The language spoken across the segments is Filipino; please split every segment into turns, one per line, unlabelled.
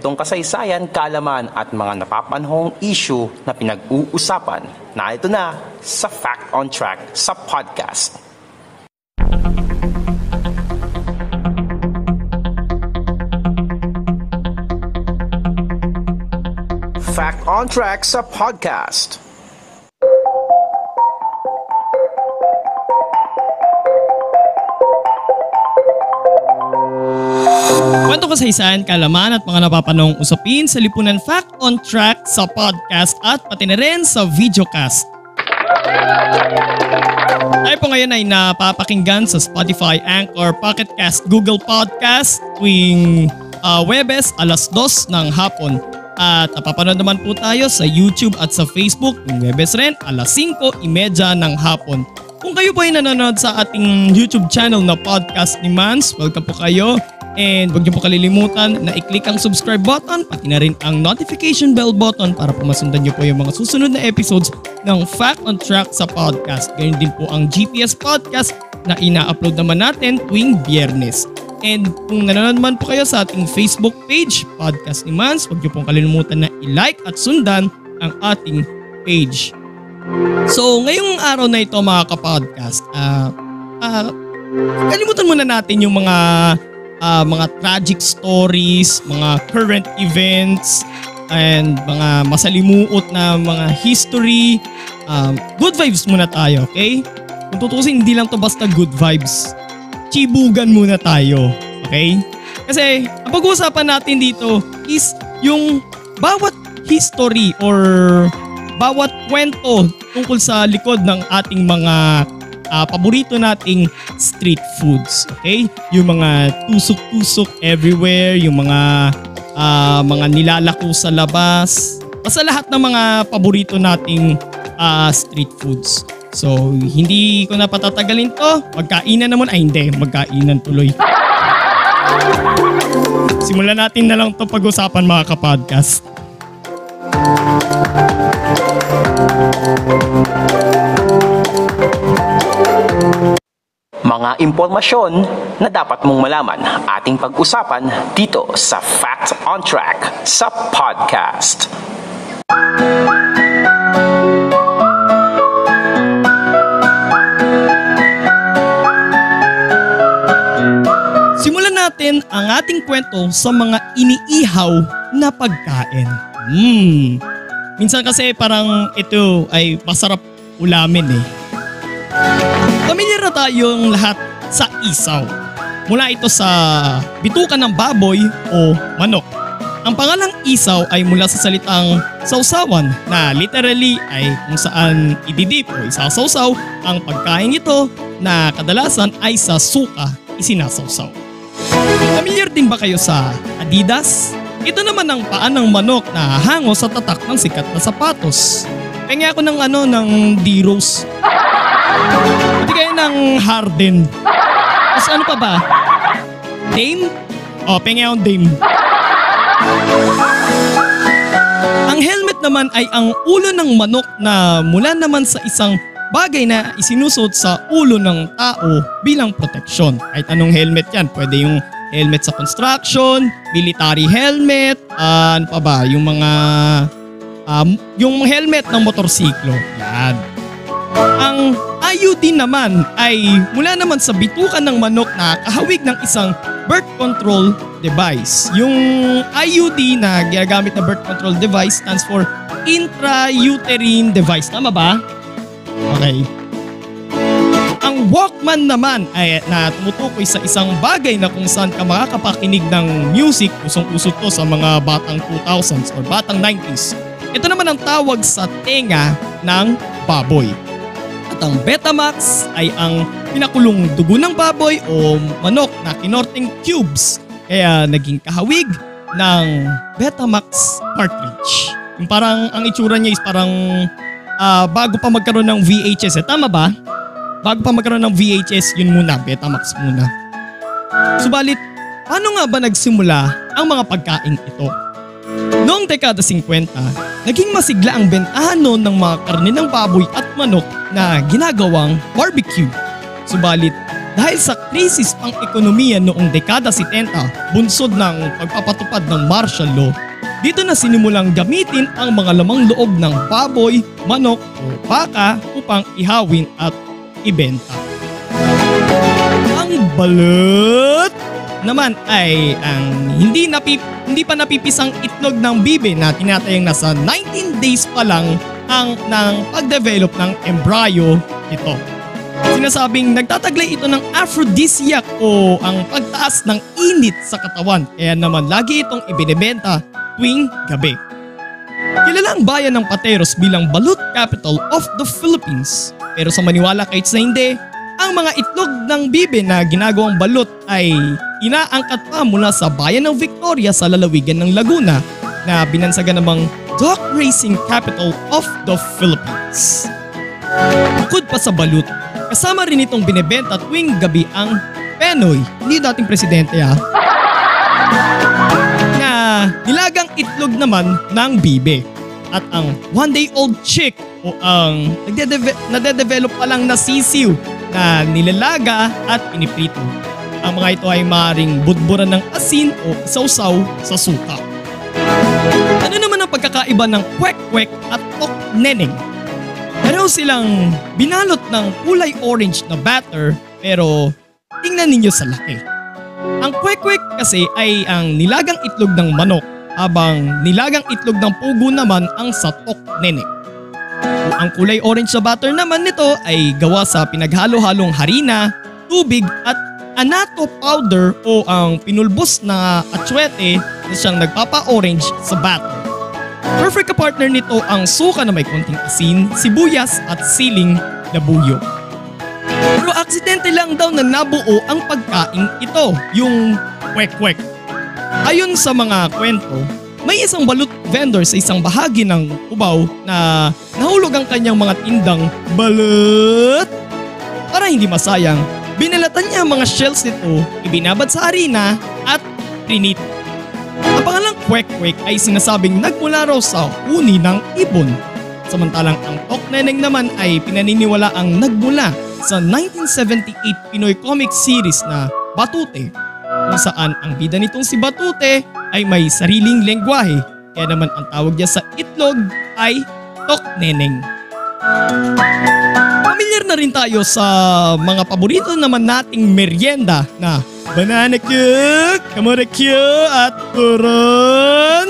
kwentong kasaysayan, kaalaman at mga napapanahong issue na pinag-uusapan. Narito na sa Fact on Track sa podcast. Fact on Track sa podcast.
Kwento kasaysayan, kaalaman at mga napapanahong usapin sa lipunan Fact on Track sa podcast at pati na rin sa videocast. Tayo po ngayon ay napapakinggan sa Spotify, Anchor, Pocket Cast, Google Podcast tuwing Webes alas 2 ng hapon. At napapanood naman po tayo sa YouTube at sa Facebook tuwing Webes rin alas 5:30 ng hapon. Kung kayo po ay nanonood sa ating YouTube channel na Podcast ni Mans, welcome po kayo. And huwag niyo po kalilimutan na i-click ang subscribe button pati na rin ang notification bell button para po masundan niyo po yung mga susunod na episodes ng Fact on Track sa podcast. Ganyan din po ang GPS podcast na ina-upload naman natin tuwing Biyernes. And kung nanonood naman po kayo sa ating Facebook page, Podcast ni Mans, huwag niyo pong kalilimutan na i-like at sundan ang ating page. So ngayong araw na ito mga kapodcast, kalimutan muna natin yung mga tragic stories, mga current events, and mga masalimuot na mga history. Good vibes muna tayo, okay? Kung tutusin, hindi lang to basta good vibes. Chibugan muna tayo, okay? Kasi ang pag-uusapan natin dito is yung bawat history or bawat kwento tungkol sa likod ng ating mga paborito nating street foods, okay? Yung mga tusok-tusok everywhere, yung mga nilalako sa labas, basta lahat ng mga paborito nating street foods. So, hindi ko na patatagalin to. Magkainan naman, magkainan tuloy. Simulan natin na lang to pag-usapan mga kapodcast.
Mga impormasyon na dapat mong malaman ating pag-usapan dito sa Fact on Track sa podcast.
Simulan natin ang ating kwento sa mga iniihaw na pagkain. Minsan kasi parang ito ay masarap ulamin eh. Pamilyar na tayong lahat sa isaw. Mula ito sa bituka ng baboy o manok. Ang pangalang isaw ay mula sa salitang sausawan na literally ay kung saan ididip o isasawsaw ang pagkain ito na kadalasan ay sa suka isinasawsaw. Pamilyar din ba kayo sa Adidas? Ito naman ang paan ng manok na hango sa tatak ng sikat na sapatos. Kaya ako ng D-Rose. Hindi kayo ng Harden. Tapos ano pa ba? Dame? Pengi akong Dame. Ang helmet naman ay ang ulo ng manok na mula naman sa isang bagay na isinusuot sa ulo ng tao bilang proteksyon. Kahit anong helmet yan. Pwede yung helmet sa construction, military helmet, ano pa ba? Yung mga yung helmet ng motorsiklo. Yan. Ang IUD naman ay mula naman sa bitukan ng manok na kahawig ng isang birth control device. Yung IUD na ginagamit na birth control device stands for intrauterine device. Tama ba? Okay. Ang Walkman naman ay na tumutukoy sa isang bagay na kung saan ka makakapakinig ng music, usong-uso to sa mga batang 2000s or batang 90s. Ito naman ang tawag sa tenga ng baboy. At ang Betamax ay ang pinakulong dugo ng baboy o manok na kinorteng cubes. Kaya naging kahawig ng Betamax cartridge. Yung parang ang itsura niya is parang bago pa magkaroon ng VHS. Tama ba? Bago pa magkaroon ng VHS, yun muna, Betamax muna. Subalit, paano nga ba nagsimula ang mga pagkain ito? Noong dekada 50, naging masigla ang bentahan noon ng mga karne ng baboy at manok na ginagawang barbecue. Subalit, dahil sa krisis pang ekonomiya noong dekada 70, bunsod ng pagpapatupad ng martial law, dito na sinimulang gamitin ang mga lamang loob ng baboy, manok o baka upang ihawin at ibenta. Ang balut naman ay ang hindi pa napipisang itlog ng bibe na tinatayang nasa 19 days pa lang ng pagdevelop ng embryo nito. Sinasabing nagtataglay ito ng aphrodisiac o ang pagtaas ng init sa katawan, kaya naman lagi itong ibinebenta tuwing gabi. Kilala ang bayan ng Pateros bilang balut capital of the Philippines. Pero sa maniwala kahit sa hindi, ang mga itlog ng bibe na ginagawang balut ay inaangkat pa mula sa bayan ng Victoria sa lalawigan ng Laguna na binansagan namang dog racing capital of the Philippines. Bukod pa sa balut, kasama rin itong binebenta tuwing gabi ang Penoy, hindi dating presidente na nilagang itlog naman ng bibe. At ang one-day-old chick o ang nade-develop pa lang na sisiw na nilalaga at piniprito. Ang mga ito ay maaaring budburan ng asin o sausaw sa suka. Ano naman ang pagkakaiba ng kwek-kwek at tok neneng? Pareho silang binalot ng kulay orange na batter pero tingnan ninyo sa laki. Ang kwek-kwek kasi ay ang nilagang itlog ng manok habang nilagang itlog ng pugo naman ang satok neneng. Ang kulay orange na batter naman nito ay gawa sa pinaghalo-halong harina, tubig at annatto powder o ang pinulbos na atsuete na siyang nagpapa-orange sa batter. Perfect ka-partner nito ang suka na may konting asin, sibuyas at siling na buyo. Pero aksidente lang daw na nabuo ang pagkain ito, yung kwek-kwek. Ayon sa mga kwento, may isang balut vendor sa isang bahagi ng Cubao na nahulog ang kanyang mga tindang balut. Para hindi masayang, binalatan niya ang mga shells nito, ibinabad sa harina at prinito. Ang pangalang kwek-kwek ay sinasabing nagmula raw sa uni ng ibon. Samantalang ang tok neneng naman ay pinaniniwala ang nagmula sa 1978 Pinoy comic series na Batute, kung saan ang bida nitong si Batute ay may sariling lengguwahe, kaya naman ang tawag niya sa itlog ay tok neneng. Pamilyar na rin tayo sa mga paborito naman nating merienda na banana cue, kamote cue at turon.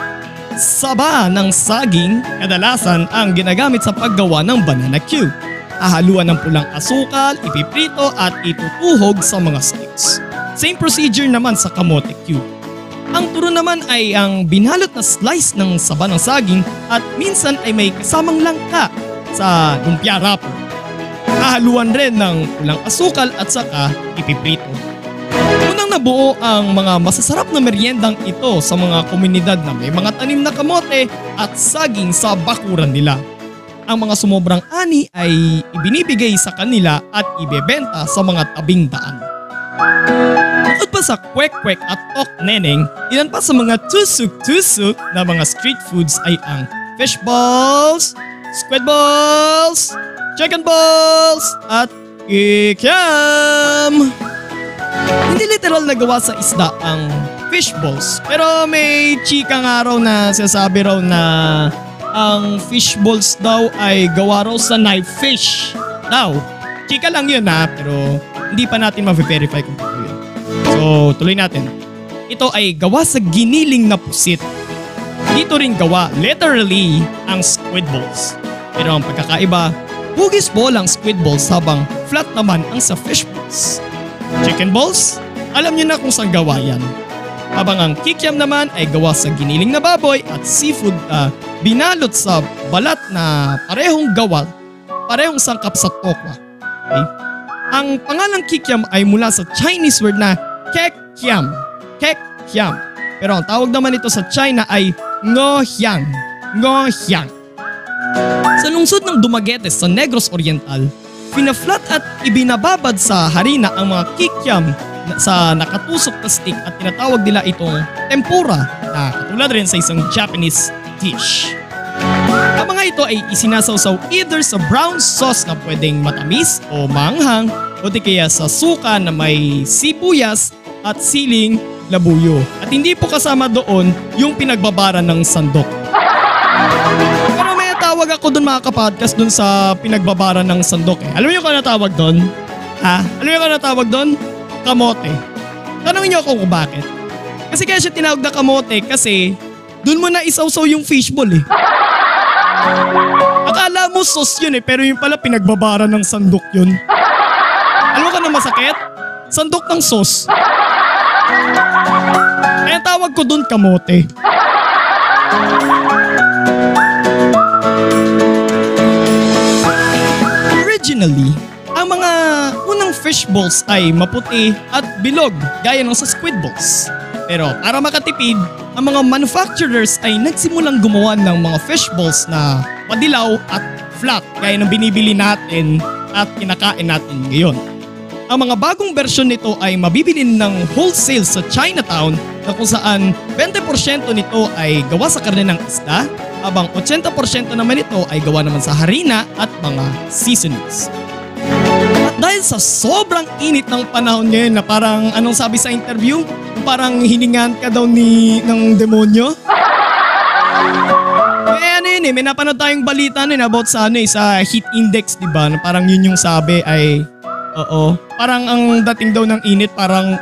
Saba ng saging kadalasan ang ginagamit sa paggawa ng banana cue. Hahaluan ng pulang asukal, ipiprito at itutuhog sa mga sticks. Same procedure naman sa kamote cue. Ang turon naman ay ang binalot na slice ng saba ng saging at minsan ay may kasamang langka sa lumpia wrapper. Hahaluan rin ng pulang asukal at saka ipiprito. Unang nabuo ang mga masasarap na meriendang ito sa mga komunidad na may mga tanim na kamote at saging sa bakuran nila. Ang mga sumobrang ani ay ibinibigay sa kanila at ibebenta sa mga tabing daan. Bukod pa sa kwek-kwek at tok neneng, ilan pa sa mga tusuk-tusuk na mga street foods ay ang fish balls, squid balls, chicken balls, at kikiam. Hindi literal na gawa sa isda ang fish balls, pero may chika nga raw na sinasabi raw na ang fish balls daw ay gawa raw sa knife fish daw. Chika lang yun pero hindi pa natin ma-verify kung totoo yun. So tuloy natin. Ito ay gawa sa giniling na pusit. Dito rin gawa literally ang squid balls. Pero ang pagkakaiba, hugis ball ang squid balls habang flat naman ang sa fish balls. Chicken balls? Alam niyo na kung saan gawa yan. Habang ang kikiam naman ay gawa sa giniling na baboy at seafood binalot sa balat na parehong sangkap sa tokwa. Okay? Ang pangalang kikiam ay mula sa Chinese word na kekiam. Kekiam. Pero ang tawag naman ito sa China ay ngohyang. Ngohyang. Sa lungsod ng Dumaguete sa Negros Oriental, pinaflat at ibinababad sa harina ang mga kikiam sa nakatusok na stick at tinatawag nila itong tempura na katulad rin sa isang Japanese dish. Ang mga ito ay isinasawsaw either sa brown sauce na pwedeng matamis o maanghang o di kaya sa suka na may sibuyas at siling labuyo. At hindi po kasama doon yung pinagbabara ng sandok. Pero may tawag ako doon mga kapodcast doon sa pinagbabara ng sandok eh. Alam niyo kung ano tawag doon? Ha? Alam niyo kung ano tawag doon? Kamote. Tanungin niyo ako kung bakit. Kasi kaya siya tinawag na kamote kasi doon mo na isawsaw yung fishball eh. Akala mo sauce yun eh pero yung pala pinagbabara ng sandok yun. Alam mo ka na masakit? Sandok ng sauce. Kaya tawag ko doon kamote. Originally, ang mga unang fish balls ay maputi at bilog gaya ng sa squid balls. Pero para makatipid, ang mga manufacturers ay nagsimulang gumawa ng mga fish balls na madilaw at flat gaya ng binibili natin at kinakain natin ngayon. Ang mga bagong bersyon nito ay mabibili ng wholesale sa Chinatown na kung saan 20% nito ay gawa sa karne ng isda habang 80% naman ito ay gawa naman sa harina at mga seasonings. At dahil sa sobrang init ng panahon ngayon na parang anong sabi sa interview? Parang hiningan ka daw ng demonyo? Ano yun eh, may napanood tayong balita nun about sa sa heat index, diba? Na parang yun yung sabi ay, oo, parang ang dating daw ng init parang,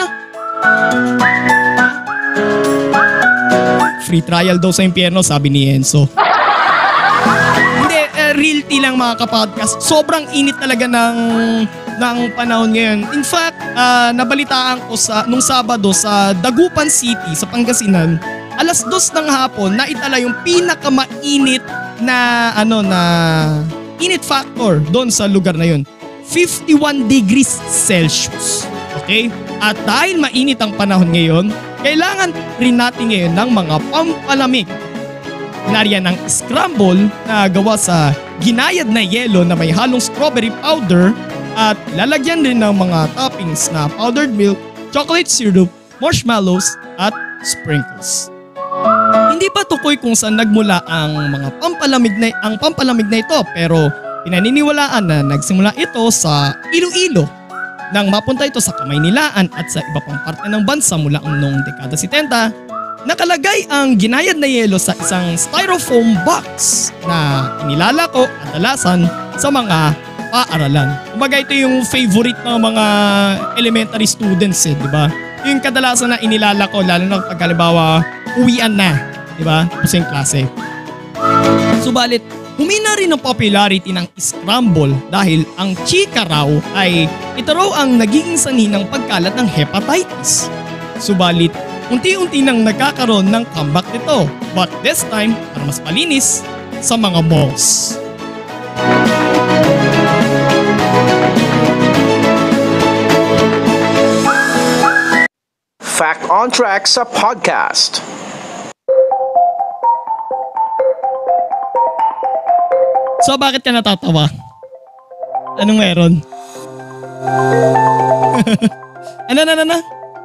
free trial daw sa impyerno, sabi ni Enzo. Hindi, realty lang mga kapodcast. Sobrang init talaga ng panahon ngayon. In fact, nabalitaan ko nung Sabado sa Dagupan City sa Pangasinan, alas 2 ng hapon naitala yung pinakamainit na init factor doon sa lugar na yun. 51 degrees Celsius. Okay? At dahil mainit ang panahon ngayon, kailangan rin natin ngayon ng mga pampalamig. Nariyan ng scramble na gawa sa ginayad na yelo na may halong strawberry powder at lalagyan rin ng mga toppings na powdered milk, chocolate syrup, marshmallows at sprinkles. Hindi pa tukoy kung saan nagmula ang pampalamig na ito pero pinaniniwalaan na nagsimula ito sa Iloilo nang mapunta ito sa Kamaynilaan at sa iba pang parte ng bansa mula noong dekada 70. Nakalagay ang ginayad na yelo sa isang styrofoam box na inilalako kadalasan sa mga paaralan. Kumbaga ito yung favorite ng mga elementary students di ba? Yung kadalasan na inilalako lalo na pag halimbawa uwian na, di ba? Tapos yung klase. Subalit, humina rin ang popularity ng scramble dahil ang chika raw ay ito raw ang nagiging sanhi ng pagkalat ng hepatitis. Subalit, unti-unti nang nagkakaroon ng comeback nito, but this time para mas malinis sa mga malls.
Fact on Track sa podcast.
So bakit ka natatawa? Anong meron? Ano?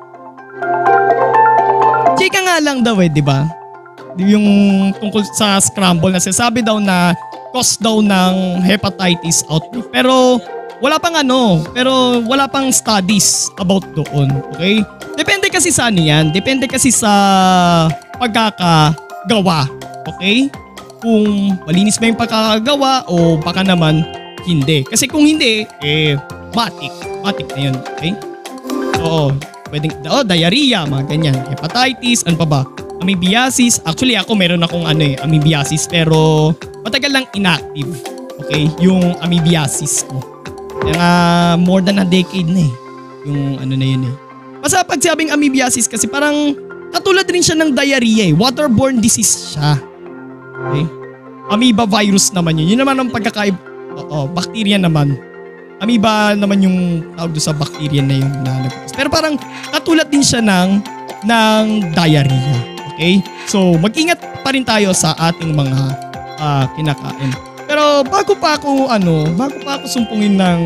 Chika nga lang daw di ba? Yung tungkol sa scramble na sabi daw na cause daw ng hepatitis outbreak. Pero wala pang studies about doon, okay? Depende kasi sa yan. Depende kasi sa pagkakagawa, okay? Kung malinis ba yung pagkakagawa o baka naman hindi. Kasi kung hindi, matik na yun, okay? Oo, pwedeng, diarrhea, mga ganyan. Hepatitis, ano pa ba? Amoebiasis. Actually ako meron akong amoebiasis pero matagal lang inactive, okay? Yung amoebiasis ko. Kaya more than a decade na yung na yun Basta pag sabing amoebiasis kasi parang katulad rin siya ng diarrhea waterborne disease siya. Okay? Amoeba virus naman yun. Yun naman ang pagkakaiba. Bacteria naman. Amoeba naman yung tawag doon sa bacteria na yun na pero parang katulad din siya ng diarrhea. Okay? So mag-ingat pa rin tayo sa ating mga kinakain. Pero bago pa ako sumpungin ng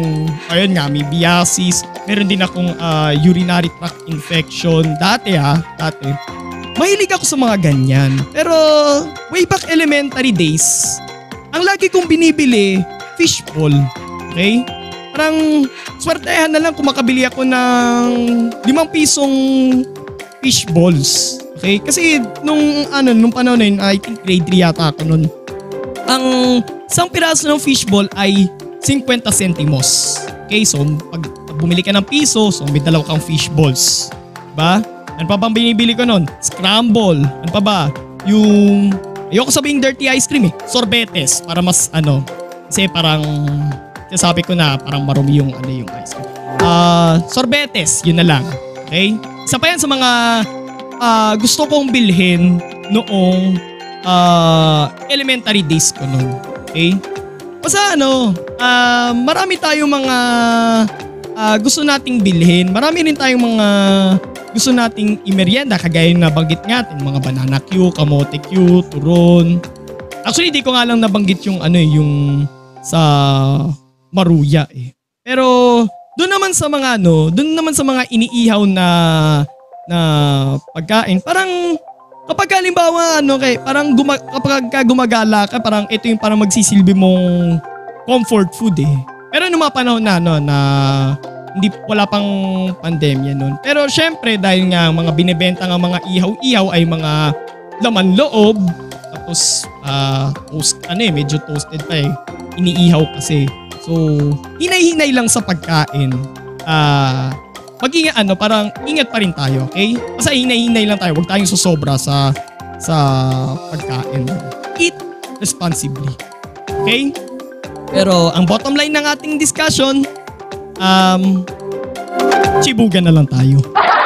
amoebiasis, meron din akong urinary tract infection dati. mahilig ako sa mga ganyan. Pero way back elementary days, ang lagi kong binibili, fishball. Okay? Parang swertehan na lang kung makabili ako ng 5 pisong fishballs. Okay? Kasi nung panahon na yun, I think grade 3 yata ako nun. Ang isang piraso ng fishball ay 50 centimos. Okay? So pag bumili ka ng piso, so may 2 kang fishballs. Diba? Ano pa bang binibili ko nun? Scramble. Ano pa ba? Yung, ayoko sabihing dirty ice cream eh. Sorbetes. Para mas kasi parang, sabi ko na parang marumi yung yung ice cream. Sorbetes. Yun na lang. Okay? Isa pa yan sa mga gusto kong bilhin noong elementary days ko nun. Okay? Basta marami tayong mga gusto nating bilhin. Marami rin tayong mga gusto nating imerienda kagaya na nabanggit natin, mga banana Q, kamote Q, turon. Actually, di ko nga lang nabanggit yung yung sa Maruya eh. Pero doon naman sa mga iniihaw na pagkain, parang kapag halimbawa kapag gumagala ka, parang ito yung parang magsisilbi mong comfort food eh. Pero nung mga panahon na na wala pang pandemya noon. Pero syempre dahil nga mga binebenta ng mga ihaw-ihaw ay mga laman loob, tapos medyo toasted pa eh. Iniihaw kasi. So hinay-hinay lang sa pagkain. Mag-ingat parang ingat pa rin tayo, okay? Basta hinay-hinay lang tayo, huwag tayong susobra sa pagkain. Eat responsibly. Okay? Pero ang bottom line ng ating discussion, chibugan na lang tayo.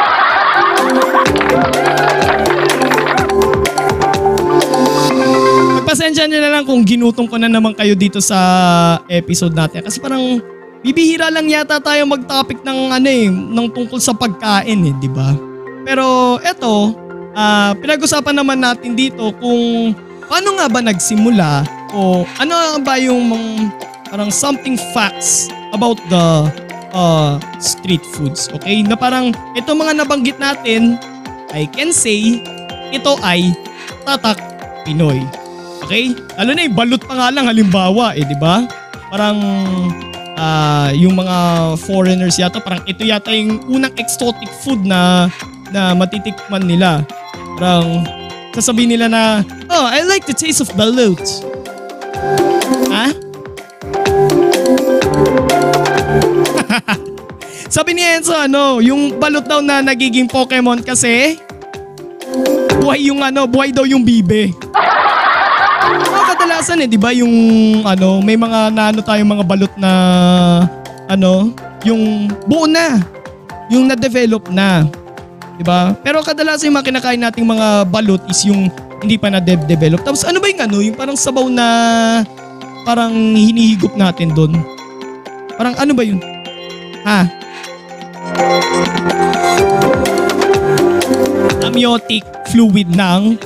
Pagpasensya nyo na lang kung ginutom ko na naman kayo dito sa episode natin. Kasi parang bibihira lang yata tayo mag-topic ng ng tungkol sa pagkain eh, di ba? Pero eto, pinag-usapan naman natin dito kung paano nga ba nagsimula o ano ba yung parang something facts about the street foods, okay? Na parang ito mga nabanggit natin, I can say, ito ay tatak Pinoy. Okay? Lalo na yung balut pa nga lang halimbawa eh, di ba? Parang yung mga foreigners yata, parang ito yata yung unang exotic food na matitikman nila. Parang sasabihin nila na, oh, I like the taste of balut. Ha? Sabi ni Enzo, yung balut daw na nagiging Pokemon kasi buhay daw yung bibe. Kadalasan eh, 'di ba, yung may mga tayong mga balot na yung buo na, yung na-develop na, 'di ba? Pero kadalasan yung mga kinakain nating mga balot is yung hindi pa na-develop. Tapos ano ba yung yung parang sabaw na parang hinihigop natin doon? Parang ano ba yun? Ha? Amniotic fluid ng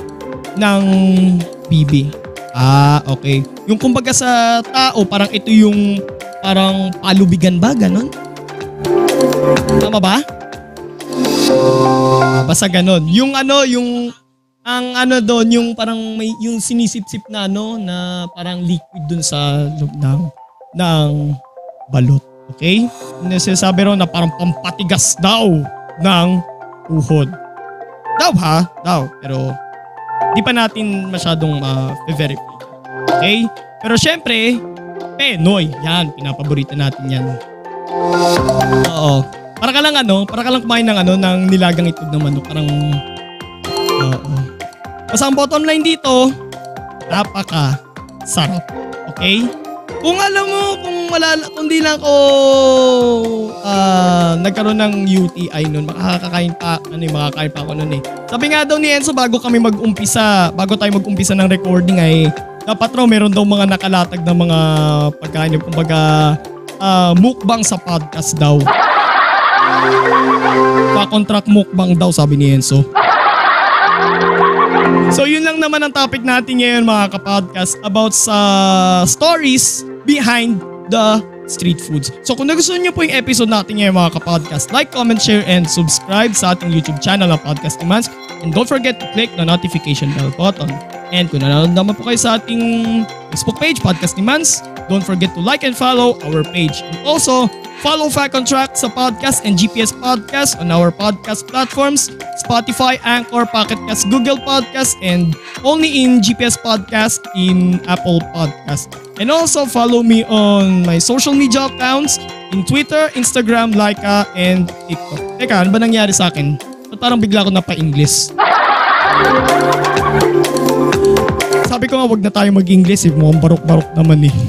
bibi. Okay. Yung kumbaga sa tao, parang ito yung parang palubigan ba, ganon? Tama ba? Basta ganon. Yung doon, yung parang may yung sinisip-sip na na parang liquid dun sa loob ng balot. Okay? Sinasabi raw na parang pampatigas daw ng uhod. Daw. Pero di pa natin masyadong verify. Okay? Pero syempre, Penoy. Yan, pinapaborito natin yan. Oo. Para ka lang kumain ng nilagang itlog ng manok. Parang, Basta ang bottom line dito, napaka sarap. Okay? Kung alam mo, kung di lang ako nagkaroon ng UTI nun, makakain pa ako nun eh. Sabi nga daw ni Enzo, bago tayo mag-umpisa ng recording ay dapat raw meron daw mga nakalatag na mga pagkain, kumbaga mukbang sa podcast daw. Pa-contract mukbang daw, sabi ni Enzo. So yun lang naman ang topic natin ngayon mga kapodcast, about sa stories behind the street foods. So kung nagustuhan niyo po yung episode natin ngayon mga kapodcast, like, comment, share, and subscribe sa ating YouTube channel na Podcast ni Mans. And don't forget to click the notification bell button. And kung nanonood naman po kayo sa ating Facebook page, Podcast ni Mans, don't forget to like and follow our page. And also, follow Fact on Track sa podcast and GPS Podcast on our podcast platforms, Spotify, Anchor, Pocket Cast, Google Podcast, and only in GPS Podcast in Apple Podcast. And also, follow me on my social media accounts in Twitter, Instagram, Laika, and TikTok. Teka, ano ba nangyari sa akin? Ba't parang bigla ko napa-English? Sabi ko nga wag na tayo mag-English mukhang barok-barok naman eh.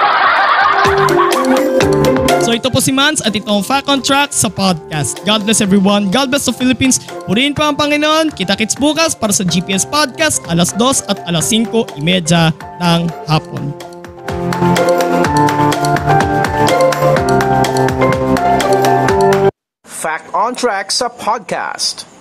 So ito po si Mans at ito ang Fact on Track sa podcast. God bless everyone. God bless the Philippines. Purihin pa ang Panginoon. Kita-kits bukas para sa GPS Podcast alas 2 at alas 5:30 ng hapon.
Fact on Track sa podcast.